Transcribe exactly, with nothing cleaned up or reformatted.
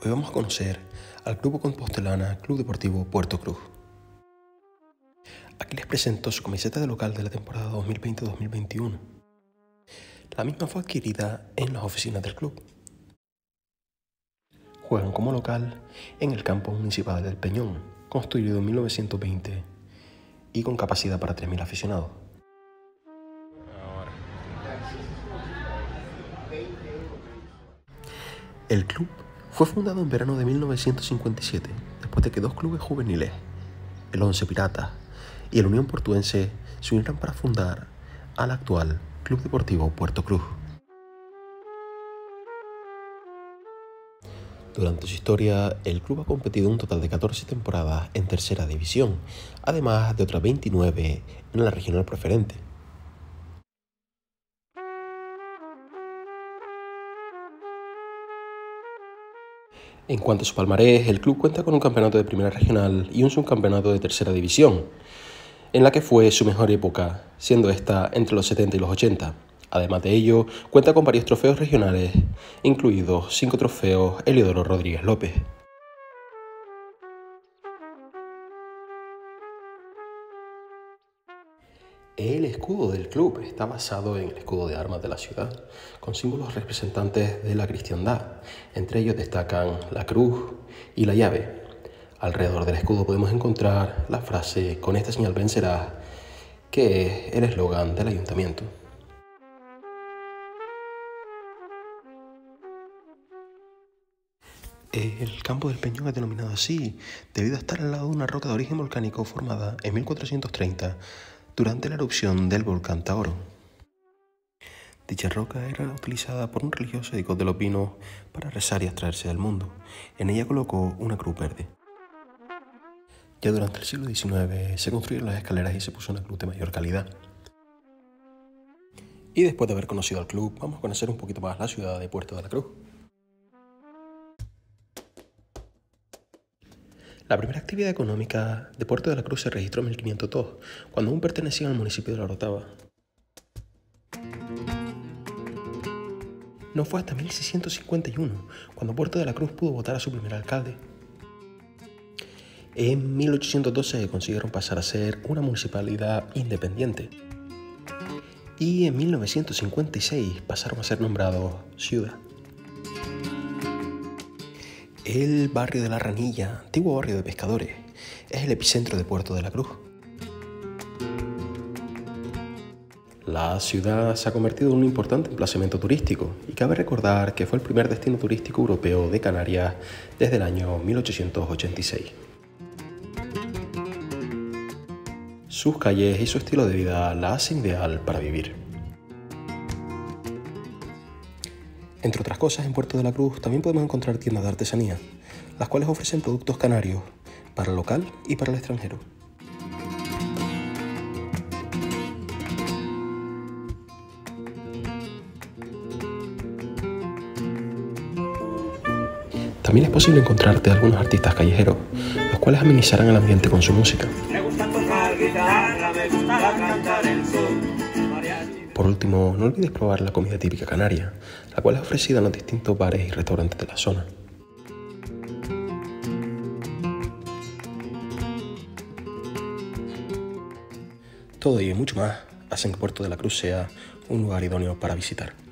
Hoy vamos a conocer al Grupo Compostelana Club Deportivo Puerto Cruz. Aquí les presento su camiseta de local de la temporada dos mil veinte dos mil veintiuno. La misma fue adquirida en las oficinas del club. Juegan como local en el campo municipal del Peñón, construido en mil novecientos veinte y con capacidad para tres mil aficionados. El club fue fundado en verano de mil novecientos cincuenta y siete, después de que dos clubes juveniles, el Once Piratas y el Unión Portuense, se unieran para fundar al actual Club Deportivo Puerto Cruz. Durante su historia, el club ha competido un total de catorce temporadas en tercera división, además de otras veintinueve en la regional preferente. En cuanto a su palmarés, el club cuenta con un campeonato de primera regional y un subcampeonato de tercera división, en la que fue su mejor época, siendo esta entre los setenta y los ochenta. Además de ello, cuenta con varios trofeos regionales, incluidos cinco trofeos Heliodoro Rodríguez López. El escudo del club está basado en el escudo de armas de la ciudad, con símbolos representantes de la cristiandad. Entre ellos destacan la cruz y la llave. Alrededor del escudo podemos encontrar la frase "con esta señal vencerás", que es el eslogan del ayuntamiento. El campo del Peñón es denominado así debido a estar al lado de una roca de origen volcánico formada en mil cuatrocientos treinta durante la erupción del volcán Taoro. Dicha roca era utilizada por un religioso de de los Pinos para rezar y abstraerse del mundo. En ella colocó una cruz verde. Ya durante el siglo diecinueve se construyeron las escaleras y se puso una cruz de mayor calidad. Y después de haber conocido al club, vamos a conocer un poquito más la ciudad de Puerto de la Cruz. La primera actividad económica de Puerto de la Cruz se registró en mil quinientos dos, cuando aún pertenecía al municipio de La Orotava. No fue hasta mil seiscientos cincuenta y uno, cuando Puerto de la Cruz pudo votar a su primer alcalde. En mil ochocientos doce consiguieron pasar a ser una municipalidad independiente. Y en mil novecientos cincuenta y seis pasaron a ser nombrados ciudad. El barrio de La Ranilla, antiguo barrio de pescadores, es el epicentro de Puerto de la Cruz. La ciudad se ha convertido en un importante emplazamiento turístico y cabe recordar que fue el primer destino turístico europeo de Canarias desde el año mil ochocientos ochenta y seis. Sus calles y su estilo de vida la hacen ideal para vivir. Entre otras cosas, en Puerto de la Cruz también podemos encontrar tiendas de artesanía, las cuales ofrecen productos canarios para el local y para el extranjero. También es posible encontrarte algunos artistas callejeros, los cuales amenizarán el ambiente con su música. Me gusta tocar guitarra, me gusta cantar el sol. Por último, no olvides probar la comida típica canaria, la cual es ofrecida en los distintos bares y restaurantes de la zona. Todo ello y mucho más hacen que Puerto de la Cruz sea un lugar idóneo para visitar.